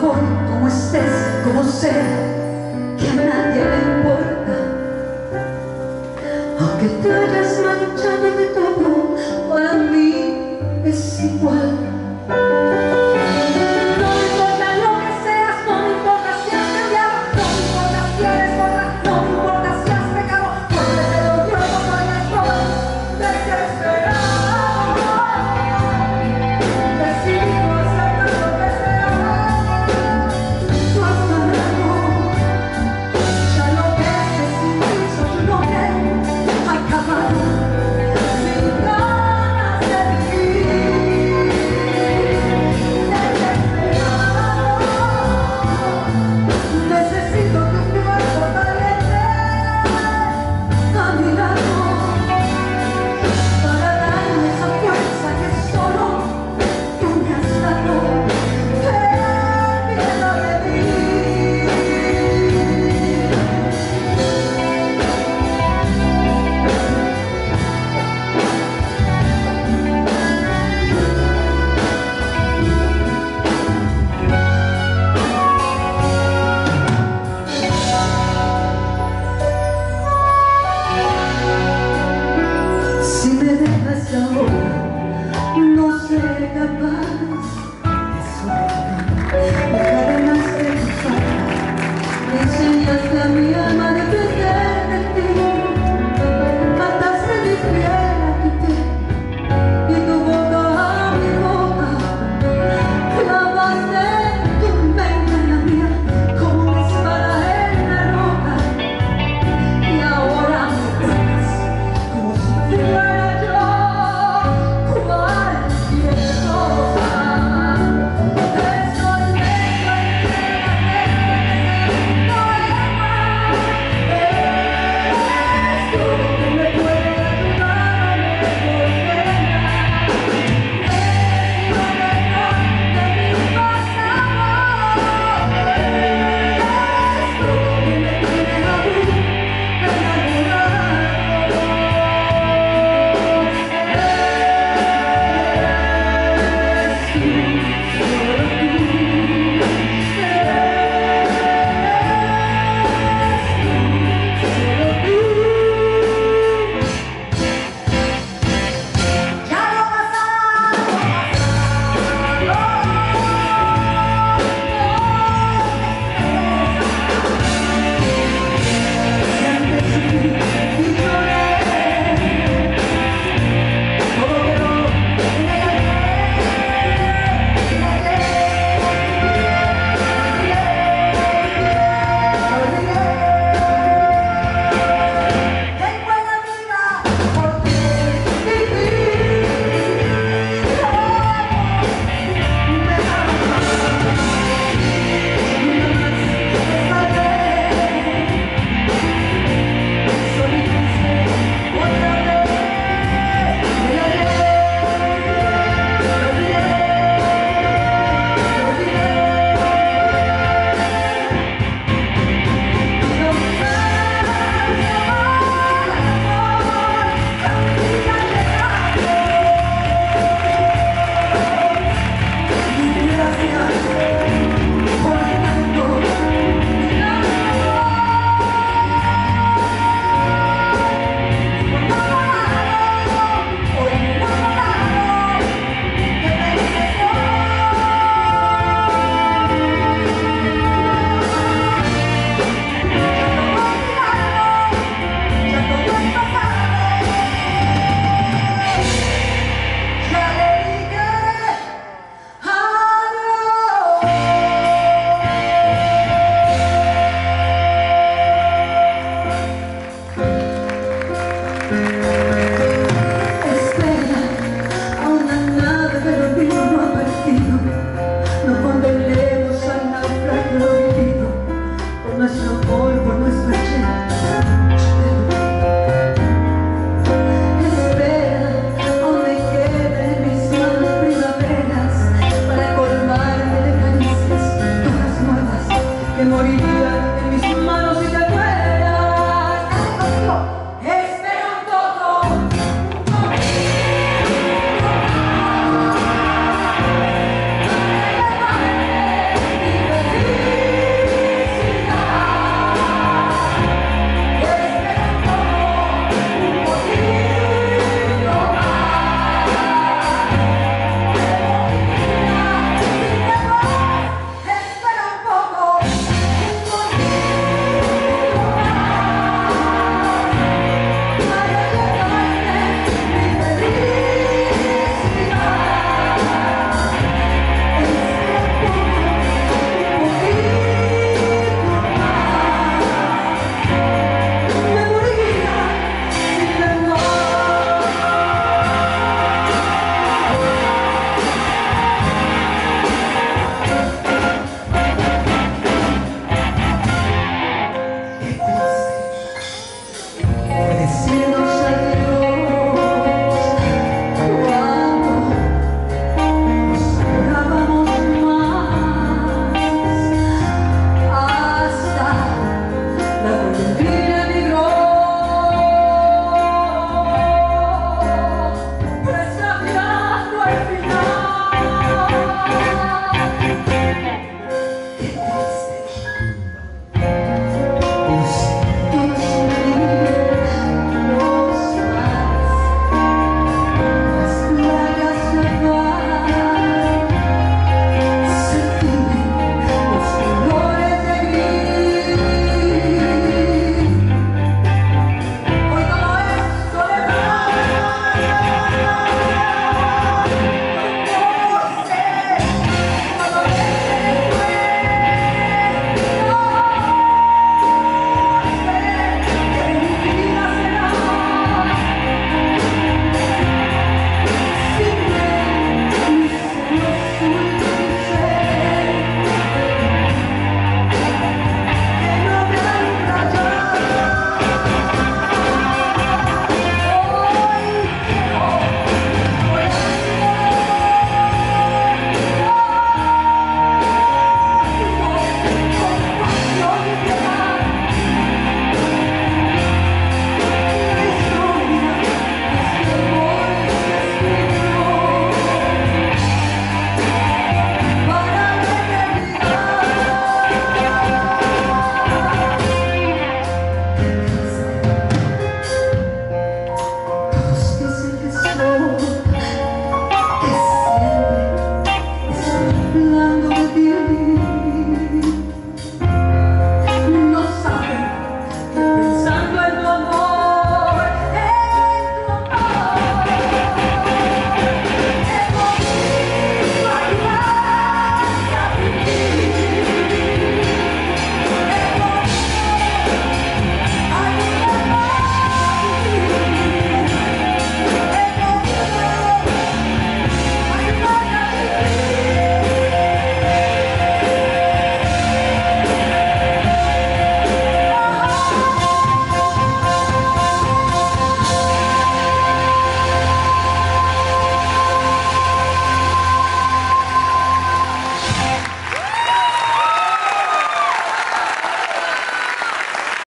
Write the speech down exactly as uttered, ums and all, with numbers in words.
voy, como estés, como sea, que a nadie le importa. Aunque te hayas manchado de todo, para mí es igual. No me importa lo que seas, no me importa si has cambiado, no me importa si eres gorda, no me importa si has pecado, porque te lo dio como en el sol desesperado. Decidido aceptar lo que sea. Tú has ganado, ya lo ves, decidido, yo no quiero acabar sin ganas de vivir. Desesperado, necesito tu cuerpo caliente a mi lado para darme esa fuerza que solo tú me has dado. Ten piedad de mí. Si me dejas ahora, no seré capaz de soportar. Me cadenas de tu falda, me enseñaste a mi alma a depender de ti. Mataste mi piel a tu piel y tu boca a mi boca. Clavaste tu mente en la mía como una espada en la roca. Y ahora me tocas como si fuera yo cualquier cosa. Estoy dentro de la mente, no hay más. Eres tú que me puedes ayudar a mejor pena. Eres lo mejor de mi pasado. Eres tú que me tienes aún enamorado. Thank you.